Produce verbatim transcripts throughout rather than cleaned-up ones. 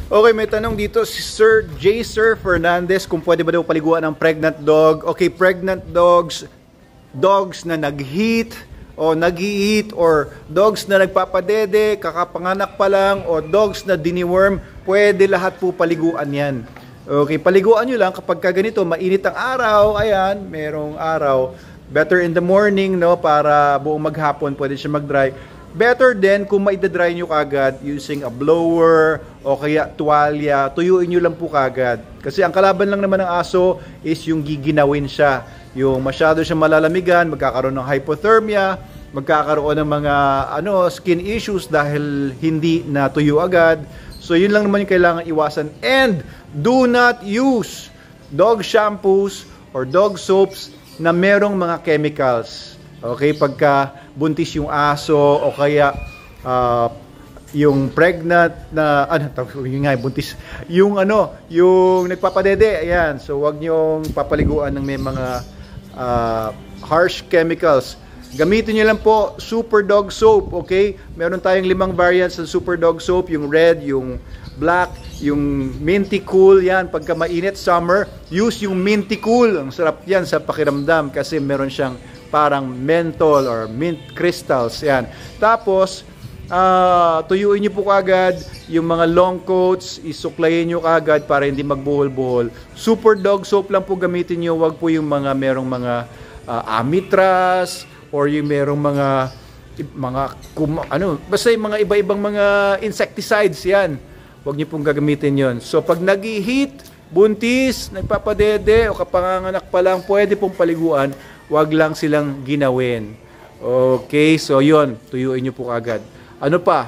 Okay, may tanong dito si Sir J. Sir Fernandez kung pwede ba daw paliguan ng pregnant dog. Okay, pregnant dogs, dogs na nag-heat o nag-i-eat or dogs na nagpapadede, kakapanganak pa lang o dogs na diniworm, pwede lahat po paliguan yan. Okay, paliguan nyo lang kapag ka ganito, mainit ang araw, ayan, merong araw. Better in the morning, no, para buong maghapon pwede siya mag-dry. Better din kung maidadry nyo kagad using a blower o kaya tuwalya, tuyuin nyo lang po kagad. Kasi ang kalaban lang naman ng aso is yung giginawin siya. Yung masyado siyang malalamigan, magkakaroon ng hypothermia, magkakaroon ng mga ano, skin issues dahil hindi natuyo agad. So yun lang naman yung kailangan iwasan. And do not use dog shampoos or dog soaps na merong mga chemicals. Okay, pagka buntis yung aso o kaya uh, yung pregnant na ano, yung nga buntis, yung ano, yung nagpapadede, ayan. So wag niyong papaliguan ng may mga uh, harsh chemicals. Gamitin niyo lang po Super Dog Soap, okay? Meron tayong limang variants ng Super Dog Soap, yung red, yung black, yung minty cool, yan. Pagka mainit summer, use yung minty cool. Ang sarap yan sa pakiramdam kasi meron siyang parang menthol or mint crystals, yan. Tapos, uh, tuyuin nyo po kagad yung mga long coats, isuklayin nyo kagad para hindi magbuhol-buhol. Super Dog Soap lang po gamitin nyo, wag po yung mga merong mga uh, amitraz or yung merong mga mga kum, ano, basta yung mga iba-ibang mga insecticides, yan. Wag nyo pong gagamitin yon. So, pag nag-heat, buntis, nagpapadede o kapanganganak pa lang, pwede pong paliguan. Wag lang silang ginawin. Okay, so yon, tuyuin nyo po agad. Ano pa?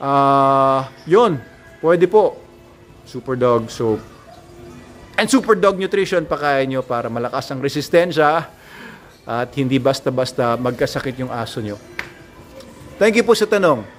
Uh, yon, pwede po. Super Dog Soap. And Super Dog Nutrition, pakain nyo para malakas ang resistensya at hindi basta-basta magkasakit yung aso nyo. Thank you po sa tanong.